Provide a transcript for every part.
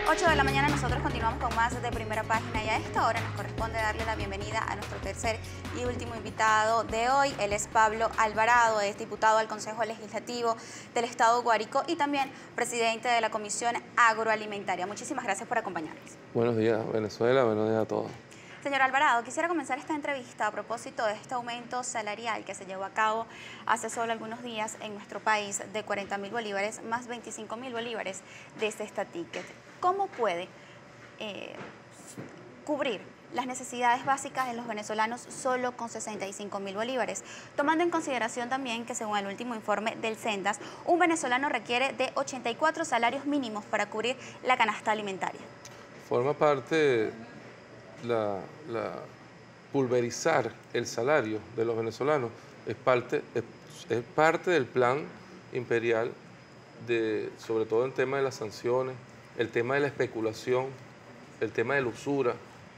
8 de la mañana nosotros continuamos con más de Primera Página y a esta hora nos corresponde darle la bienvenida a nuestro tercer y último invitado de hoy. Él es Pablo Alvarado, es diputado al Consejo Legislativo del Estado Guárico y también presidente de la Comisión Agroalimentaria. Muchísimas gracias por acompañarnos. Buenos días, Venezuela, buenos días a todos. Señor Alvarado, quisiera comenzar esta entrevista a propósito de este aumento salarial que se llevó a cabo hace solo algunos días en nuestro país de 40.000 bolívares más 25.000 bolívares de este ticket. ¿Cómo puede cubrir las necesidades básicas de los venezolanos solo con 65.000 bolívares? Tomando en consideración también que según el último informe del Sendas, un venezolano requiere de 84 salarios mínimos para cubrir la canasta alimentaria. Forma parte la pulverizar el salario de los venezolanos, es parte del plan imperial, sobre todo en tema de las sanciones, el tema de la especulación, el tema de la usura.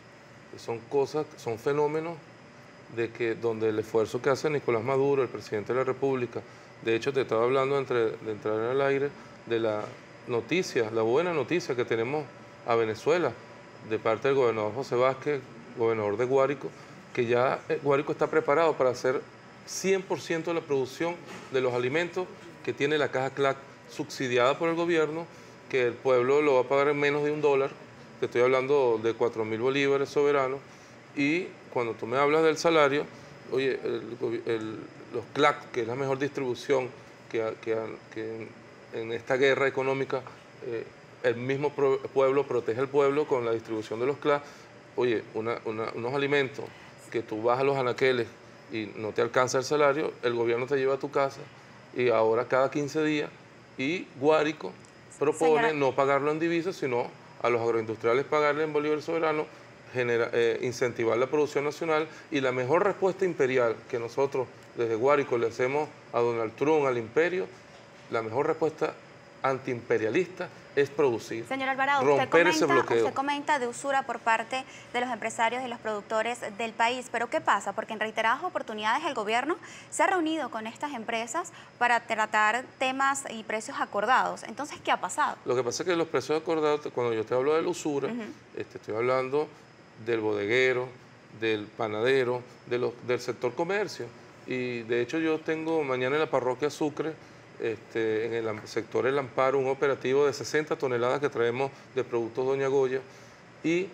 Son fenómenos donde el esfuerzo que hace Nicolás Maduro, el presidente de la República, de hecho te estaba hablando de entrar en el aire de la buena noticia que tenemos a Venezuela, de parte del gobernador José Vázquez, gobernador de Guárico, que ya Guárico está preparado para hacer 100% de la producción de los alimentos que tiene la caja CLAC subsidiada por el gobierno, que el pueblo lo va a pagar en menos de $1. Te estoy hablando de 4.000 bolívares soberanos. Y cuando tú me hablas del salario, oye, los CLAC, que es la mejor distribución que en esta guerra económica, el mismo pueblo protege al pueblo con la distribución de los CLAC. Oye, unos alimentos que tú vas a los anaqueles y no te alcanza el salario, el gobierno te lleva a tu casa y ahora cada 15 días, y Guárico propone no pagarlo en divisas, sino a los agroindustriales pagarle en bolívares soberanos, incentivar la producción nacional. Y la mejor respuesta imperial que nosotros desde Guárico le hacemos a Donald Trump, al imperio, la mejor respuesta antiimperialista es producir. Señor Alvarado, usted comenta de usura por parte de los empresarios y los productores del país, pero ¿qué pasa? Porque en reiteradas oportunidades el gobierno se ha reunido con estas empresas para tratar temas y precios acordados. Entonces, ¿qué ha pasado? Lo que pasa es que los precios acordados, cuando yo te hablo de la usura, estoy hablando del bodeguero, del panadero, del sector comercio. Y de hecho yo tengo mañana en la parroquia Sucre, en el sector El Amparo, un operativo de 60 toneladas que traemos de productos Doña Goya y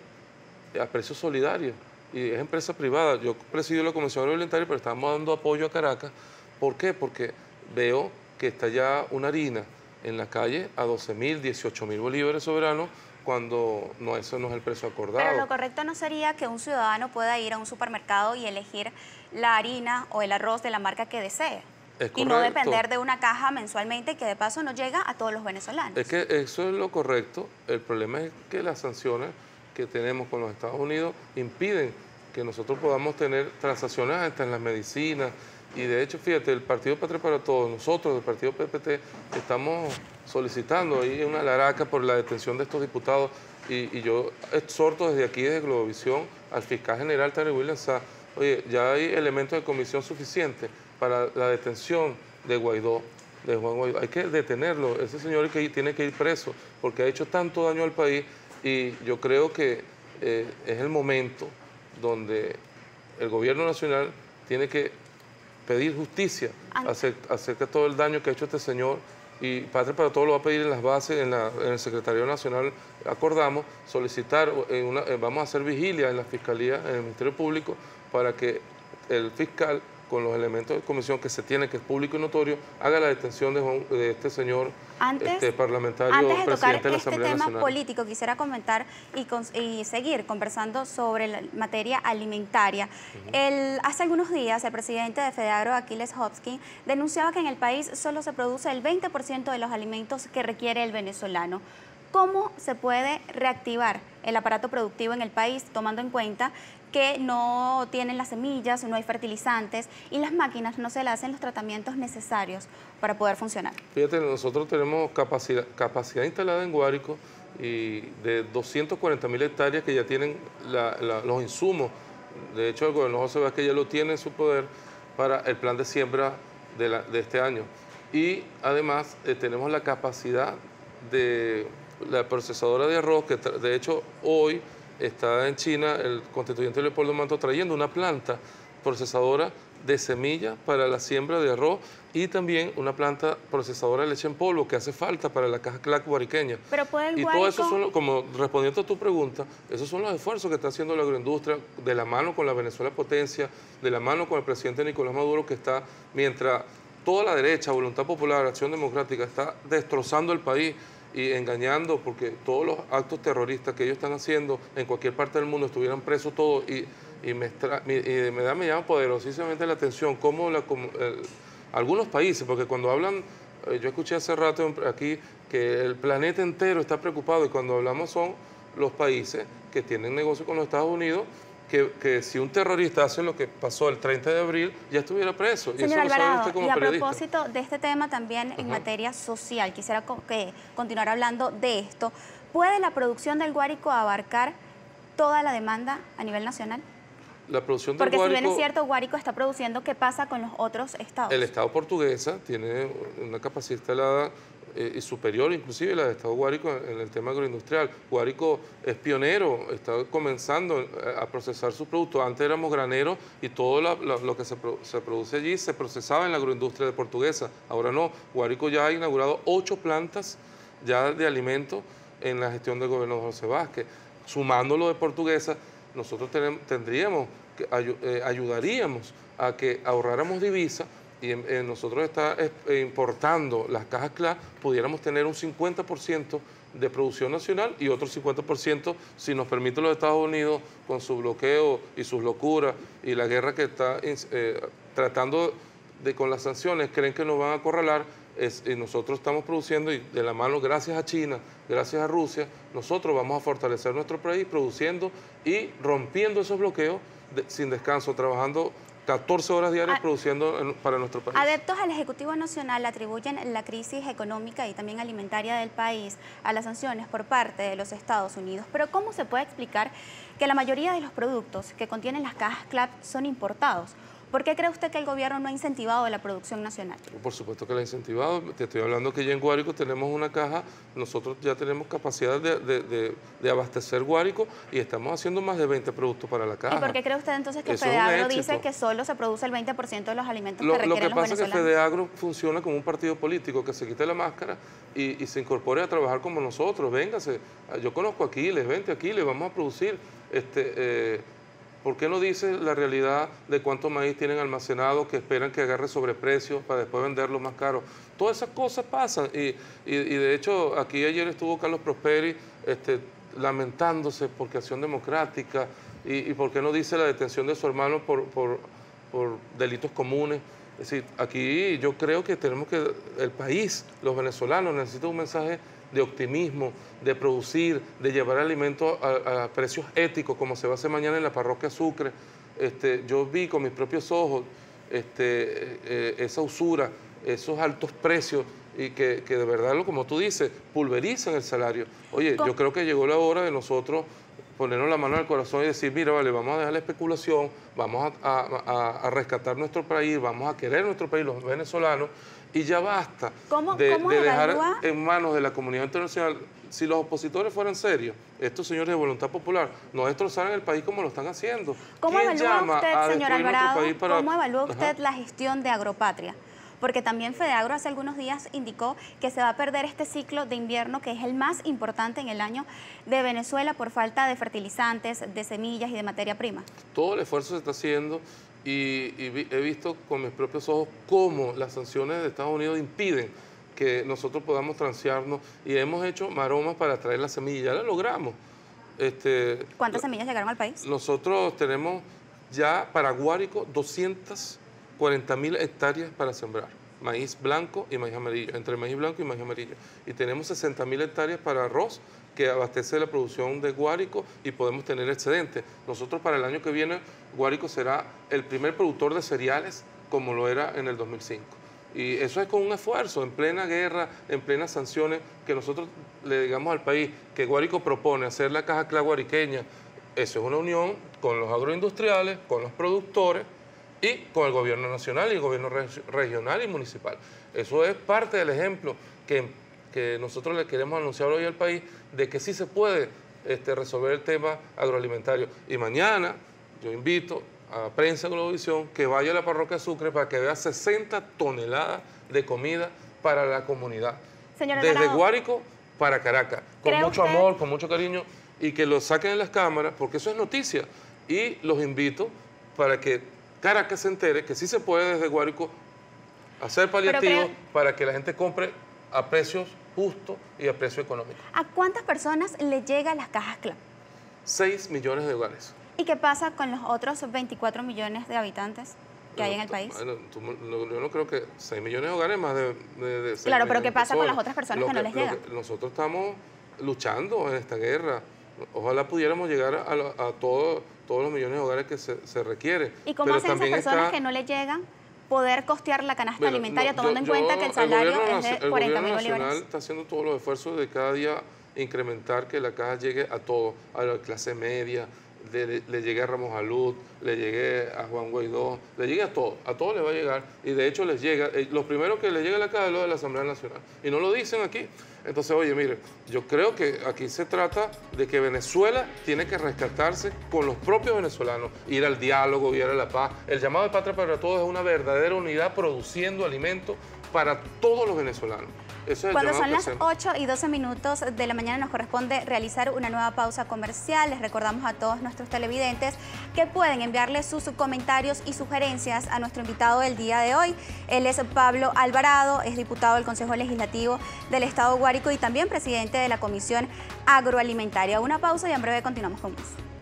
a precios solidarios. Y es empresa privada. Yo presido la Comisión Agroalimentaria, pero estamos dando apoyo a Caracas. ¿Por qué? Porque veo que está ya una harina en la calle a 12.000, 18.000 bolívares soberanos, cuando eso no es el precio acordado. Pero lo correcto no sería que un ciudadano pueda ir a un supermercado y elegir la harina o el arroz de la marca que desee. Y no depender de una caja mensualmente que de paso no llega a todos los venezolanos. Es que eso es lo correcto. El problema es que las sanciones que tenemos con los Estados Unidos impiden que nosotros podamos tener transacciones hasta en las medicinas. Y de hecho, fíjate, el Partido Patria para Todos, nosotros del Partido PPT, estamos solicitando ahí una laraca por la detención de estos diputados. Y yo exhorto desde aquí, desde Globovisión, al fiscal general Terry Williams Sá, oye, ya hay elementos de comisión suficientes para la detención de Guaidó, de Juan Guaidó. Hay que detenerlo, ese señor tiene que ir preso porque ha hecho tanto daño al país. Y yo creo que es el momento donde el gobierno nacional tiene que pedir justicia acerca de todo el daño que ha hecho este señor. Y Patria para Todos lo va a pedir en las bases, en el Secretariado Nacional. Acordamos solicitar, vamos a hacer vigilia en la Fiscalía, en el Ministerio Público, para que el fiscal, con los elementos de comisión que se tiene, que es público y notorio, haga la detención de este señor parlamentario, presidente de la Asamblea Nacional. Antes de tocar este tema político, quisiera comentar y seguir conversando sobre la materia alimentaria. Hace algunos días, el presidente de Fedeagro, Aquiles Hopkins, denunciaba que en el país solo se produce el 20% de los alimentos que requiere el venezolano. ¿Cómo se puede reactivar el aparato productivo en el país, tomando en cuenta que no tienen las semillas, no hay fertilizantes y las máquinas no se le hacen los tratamientos necesarios para poder funcionar? Fíjate, nosotros tenemos capacidad instalada en Guárico y de 240.000 hectáreas que ya tienen los insumos. De hecho, el gobernador José Vázquez ya lo tiene en su poder para el plan de siembra de este año. Y además tenemos la capacidad de la procesadora de arroz, que de hecho hoy está en China el constituyente Leopoldo Manto trayendo una planta procesadora de semillas para la siembra de arroz y también una planta procesadora de leche en polvo que hace falta para la caja CLAC guariqueña. Pero puede el y guárico... todo eso son, como respondiendo a tu pregunta, esos son los esfuerzos que está haciendo la agroindustria de la mano con la Venezuela Potencia, de la mano con el presidente Nicolás Maduro, que está, mientras toda la derecha, Voluntad Popular, Acción Democrática, está destrozando el país y engañando, porque todos los actos terroristas que ellos están haciendo en cualquier parte del mundo estuvieran presos todos y me llama poderosísimamente la atención cómo algunos países, porque cuando hablan, yo escuché hace rato aquí que el planeta entero está preocupado y cuando hablamos son los países que tienen negocio con los Estados Unidos, que si un terrorista hace lo que pasó el 30 de abril, ya estuviera preso. Señor y eso Alvarado, lo sabe usted como y a periodista. propósito de este tema también en materia social, quisiera continuar hablando de esto. ¿Puede la producción del guárico abarcar toda la demanda a nivel nacional? La producción del Porque guárico, si bien es cierto, guárico está produciendo, ¿qué pasa con los otros estados? El estado portuguesa tiene una capacidad instalada y superior inclusive a la del estado Guárico en el tema agroindustrial. Guárico es pionero, está comenzando a procesar sus productos. Antes éramos graneros y todo lo que se produce allí se procesaba en la agroindustria de Portuguesa. Ahora no, Guárico ya ha inaugurado 8 plantas ya de alimentos en la gestión del gobierno de José Vázquez. Sumándolo de Portuguesa, nosotros ayudaríamos a que ahorráramos divisas y nosotros importando las cajas CLAC, pudiéramos tener un 50% de producción nacional y otro 50% si nos permite los Estados Unidos con su bloqueo y sus locuras y la guerra que está tratando con las sanciones, creen que nos van a acorralar. Y nosotros estamos produciendo y de la mano, gracias a China, gracias a Rusia, nosotros vamos a fortalecer nuestro país produciendo y rompiendo esos bloqueos sin descanso, trabajando 14 horas diarias produciendo para nuestro país. Adeptos al Ejecutivo Nacional atribuyen la crisis económica y también alimentaria del país a las sanciones por parte de los Estados Unidos. Pero ¿cómo se puede explicar que la mayoría de los productos que contienen las cajas CLAC son importados? ¿Por qué cree usted que el gobierno no ha incentivado la producción nacional? Por supuesto que la ha incentivado. Te estoy hablando que ya en Guárico tenemos una caja, nosotros ya tenemos capacidad de abastecer Guárico y estamos haciendo más de 20 productos para la caja. ¿Y por qué cree usted entonces que FEDEAGRO dice que solo se produce el 20% de los alimentos que requieren los venezolanos? Lo que pasa es que FEDEAGRO funciona como un partido político que se quite la máscara y se incorpore a trabajar como nosotros. Véngase, yo conozco a Aquiles, vente a Aquiles, vamos a producir ¿por qué no dice la realidad de cuánto maíz tienen almacenado que esperan que agarre sobreprecio para después venderlo más caro? Todas esas cosas pasan y de hecho aquí ayer estuvo Carlos Prosperi lamentándose porque Acción Democrática y por qué no dice la detención de su hermano por delitos comunes. Es decir, aquí yo creo que tenemos que, el país, los venezolanos necesitan un mensaje de optimismo, de producir, de llevar alimentos a precios éticos, como se va a hacer mañana en la parroquia Sucre. Yo vi con mis propios ojos esa usura, esos altos precios y que de verdad, como tú dices, pulverizan el salario. Oye, yo creo que llegó la hora de nosotros ponernos la mano al corazón y decir, mira, vale, vamos a dejar la especulación, vamos a rescatar nuestro país, vamos a querer nuestro país, los venezolanos, y ya basta de dejar en manos de la comunidad internacional. Si los opositores fueran serios, estos señores de Voluntad Popular, no destrozaran el país como lo están haciendo. ¿Cómo evalúa usted, señor Alvarado, cómo evalúa usted la gestión de Agropatria? Porque también FEDEAGRO hace algunos días indicó que se va a perder este ciclo de invierno, que es el más importante en el año de Venezuela por falta de fertilizantes, de semillas y de materia prima. Todo el esfuerzo se está haciendo y he visto con mis propios ojos cómo las sanciones de Estados Unidos impiden que nosotros podamos transearnos y hemos hecho maromas para traer la semilla, ya la logramos. ¿Cuántas semillas llegaron al país? Nosotros tenemos ya para Guárico 240.000 hectáreas para sembrar, maíz blanco y maíz amarillo, entre maíz blanco y maíz amarillo. Y tenemos 60.000 hectáreas para arroz, que abastece la producción de Guárico y podemos tener excedente. Nosotros para el año que viene, Guárico será el primer productor de cereales como lo era en el 2005. Y eso es con un esfuerzo, en plena guerra, en plenas sanciones, que nosotros le digamos al país que Guárico propone hacer la caja CLAC guariqueña. Eso es una unión con los agroindustriales, con los productores y con el gobierno nacional y el gobierno regional y municipal. Eso es parte del ejemplo que que nosotros le queremos anunciar hoy al país de que sí se puede resolver el tema agroalimentario. Y mañana yo invito a Prensa Globovisión que vaya a la parroquia Sucre para que vea 60 toneladas de comida para la comunidad. Señor Desde Alvarado, Guárico para Caracas, con mucho usted... amor, con mucho cariño, y que lo saquen en las cámaras, porque eso es noticia. Y los invito para que Caracas se entere que sí se puede desde Guárico hacer paliativos para que la gente compre a precios justos y a precio económico. ¿A cuántas personas le llegan las cajas CLAP? 6 millones de hogares. ¿Y qué pasa con los otros 24 millones de habitantes que hay en el país? Bueno, yo no creo que 6 millones de hogares, más de 6 claro, pero ¿qué millones pasa con las otras personas que no les llegan? Nosotros estamos luchando en esta guerra. Ojalá pudiéramos llegar a todos los millones de hogares que se requiere. ¿Y cómo hacen esas personas que no les llegan poder costear la canasta alimentaria, tomando en cuenta que el salario es de 40.000 bolívares? El gobierno nacional está haciendo todos los esfuerzos de cada día incrementar que la caja llegue a todos, a la clase media, le llegue a Ramos Alud, le llegue a Juan Guaidó, le llegue a todos les va a llegar, y de hecho les llega, los primeros que les llega a la caja es lo de la Asamblea Nacional, y no lo dicen aquí. Entonces, oye, mire, yo creo que aquí se trata de que Venezuela tiene que rescatarse con los propios venezolanos, ir al diálogo, ir a la paz. El llamado de Patria para Todos es una verdadera unidad produciendo alimentos para todos los venezolanos. Eso es Cuando son las 8:12 de la mañana nos corresponde realizar una nueva pausa comercial. Les recordamos a todos nuestros televidentes que pueden enviarle sus comentarios y sugerencias a nuestro invitado del día de hoy. Él es Pablo Alvarado, es diputado del Consejo Legislativo del Estado Guárico y también presidente de la Comisión Agroalimentaria. Una pausa y en breve continuamos con más.